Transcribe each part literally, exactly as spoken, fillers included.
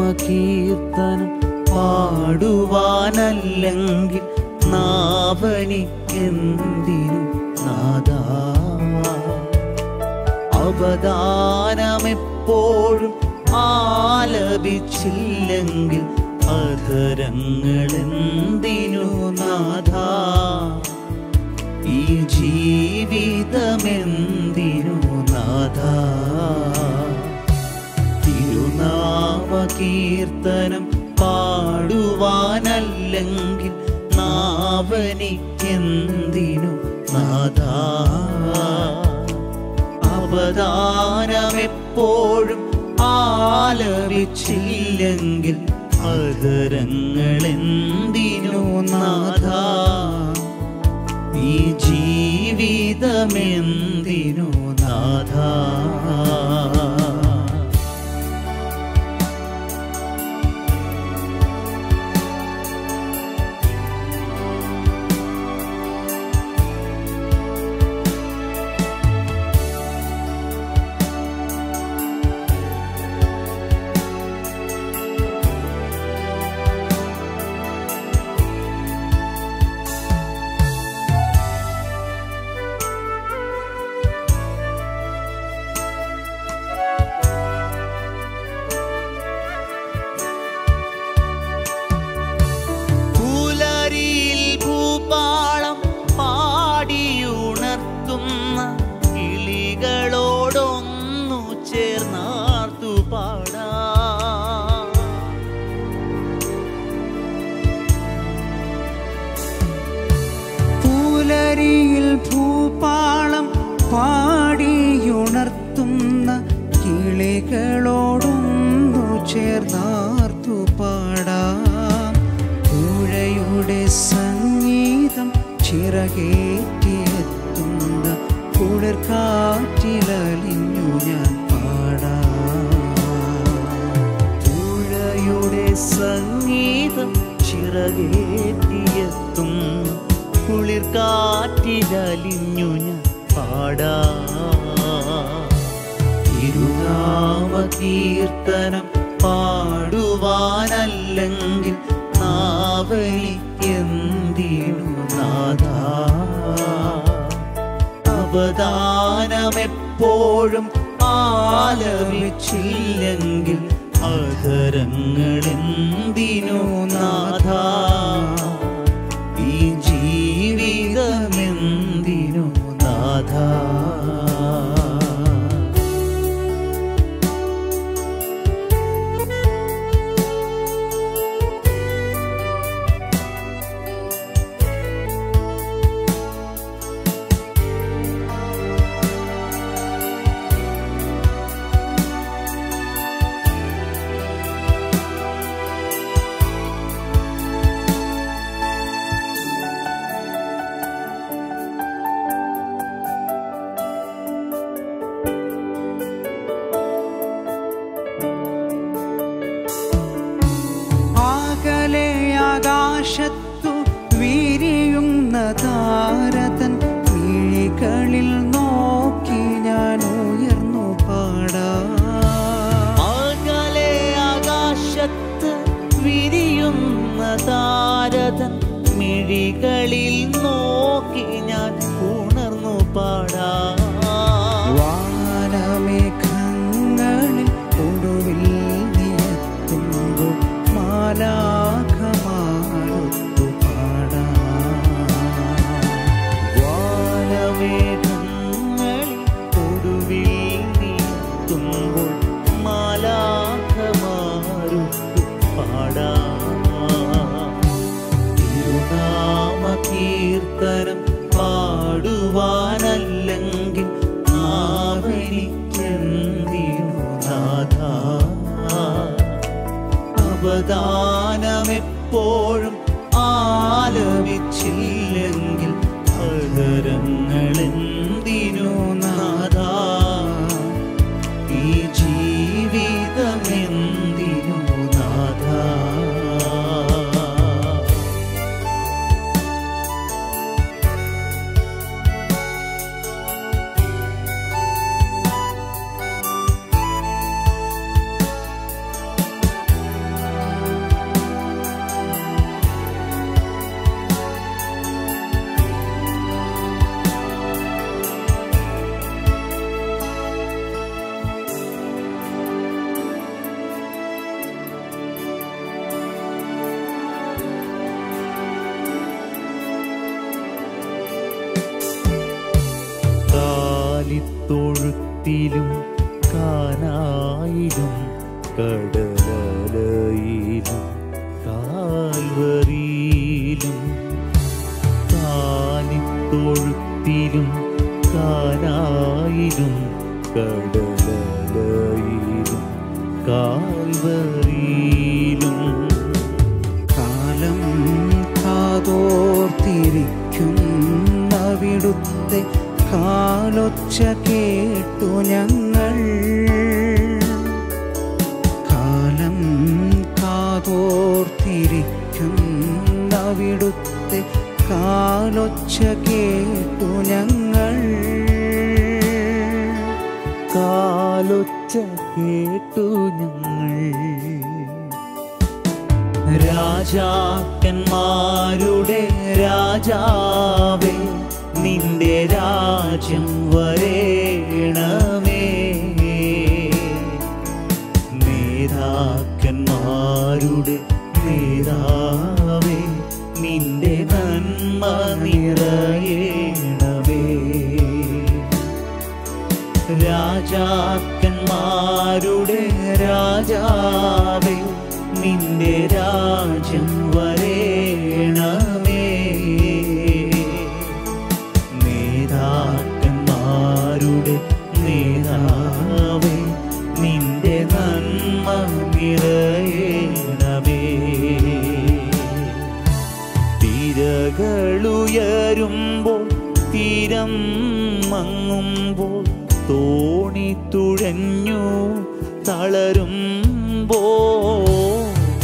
കീർത്തനം പാടുവാനല്ലെങ്കിൽ നാവനിക്കെന്തിനു നാദാ? അവദാനമെപ്പോഴും ആലപിച്ചില്ലെങ്കിൽ അധരങ്ങളെന്തിനു നാഥാ? ഈ ജീവിതമെന്തിനു നാഥാ? തിരുനാമ കീർത്തനം പാടുവാനല്ലെങ്കിൽ നാവനിക്കെന്തിനു നാഥാ? അവദാനമെപ്പോഴും ആലപിച്ചില്ലെങ്കിൽ അധരങ്ങളെന്തിനു നാഥാ? ഈ ജീവിതമെന്തിനു നാഥാ? ഭൂപാളം പാടിയുണർത്തുന്ന കിളികളോടൊന്നു ചേർന്നാർത്തു പാടാം. പുഴയുടെ സംഗീതം ചിറകേറ്റിയെത്തുന്ന കുളിർക്കാറ്റിലലിഞ്ഞു ഞാൻ പാടാം. പുഴയുടെ സംഗീതം ചിറകേറ്റിയെത്തുന്ന കുളിർക്കാറ്റിലലിഞ്ഞു ഞാൻ പാടാം. തിരുനാമ കീർത്തനം പാടുവാനല്ലെങ്കിൽ നാവനിക്കെന്തിനു നാഥാ? അവദാനമെപ്പോഴും ആലപിച്ചില്ലെങ്കിൽ അധരങ്ങളെന്തിനു നാഥാ? ഈ ജീവിതമെന്തിനു നാഥാ? ആകാശത്തു വിരിയുന്ന താരതൻ മിഴികളിൽ നോക്കി ഞാൻ ഉയർന്നു പാടാം. അകലെ ആകാശത്ത് വിരിയുന്ന താരതൻ മിഴികളിൽ നോക്കി ഞാൻ ഉണർന്നു പാടാം. വാനമേഘങ്ങളിൽ ഒടുവിൽ നീയെത്തുമ്പോൾ മാലാഖമാരൊത്തു പാടാം. വാനമേഘങ്ങളിൽ ഒടുവിൽ നീയെത്തുമ്പോൾ മാലാഖമാരൊത്തു പാടാം. തിരുനാമ കീർത്തനം പാടുവാനല്ലെങ്കിൽ നാവനിക്കെന്തിനു നാഥാ? അവദാനമെപ്പോഴും ആലപിച്ചില്ലെങ്കിൽ അധരങ്ങളെന്തിനു നാഥാ? ഈ ജീവിതമെന്തിനു നാഥാ? കാലിത്തൊഴുത്തിലും കാനായിലും കടലലയിലും കാൽവരിയിലും കാലിത്തൊഴുത്തിലും കാനായിലും കടലലയിലും കാൽവരിയിലും കാലം കാതോർത്തിരിക്കുന്നവിടുത്തെ കാലൊച്ച കേട്ടു ഞങ്ങൾ. കാലം കാതോർത്തിരിക്കുന്നവിടുത്തെ കാലൊച്ച കേട്ടു ഞങ്ങൾ. കാലൊച്ച കേട്ടു ഞങ്ങൾ. രാജാക്കന്മാരുടെ രാജാവേ, നിന്റെ രാജ്യം വരേണമേ. നേതാക്കന്മാരുടെ നേതാവേ, നിന്റെ നന്മ നിറയേണമേ. രാജാക്കന്മാരുടെ രാജാവേ, നിന്റെ രാജ്യം വരേണമേ. നേതാക്കന്മാരുടെ നേതാവേ, നിന്റെ നന്മ നിറയേണമേ. തിരകളുയരുമ്പോൾ തീരം മങ്ങുമ്പോൾ തോണി തുഴഞ്ഞു തളരുമ്പോൾ.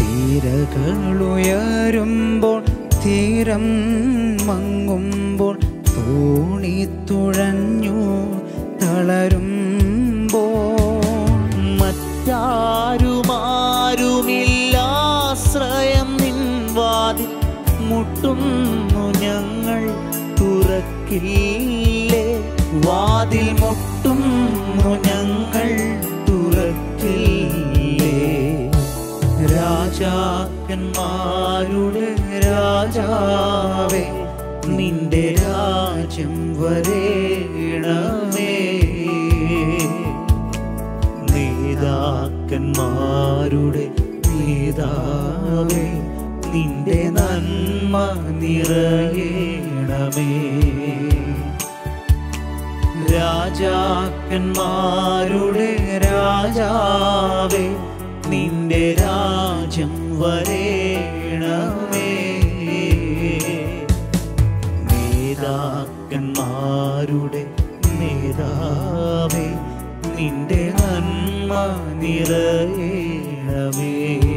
തിരകളുയരുമ്പോൾ തീരം മങ്ങുമ്പോൾ തോണി തുഴഞ്ഞു തളരുമ്പോൾ. മറ്റാരുമാരുമില്ലാശ്രയം നിൻ വാതിൽ മുട്ടുന്നു ഞങ്ങൾ തുറക്കില്ലേ. വാതിൽ മുട്ടുന്നു ഞങ്ങൾ തുറക്കില്ലേ. രാജാക്കന്മാരുടെ രാജാവേ, നിന്റെ രാജ്യം വരേണമേ. നേതാക്കന്മാരുടെ നേതാവേ, നിന്റെ നന്മ നിറയേണമേ. രാജാക്കന്മാരുടെ രാജാവേ, നിന്റെ രാജ്യം വരേണമേ. നേതാക്കന്മാരുടെ നേതാവേ, നിന്റെ നന്മ നിറയേണമേ.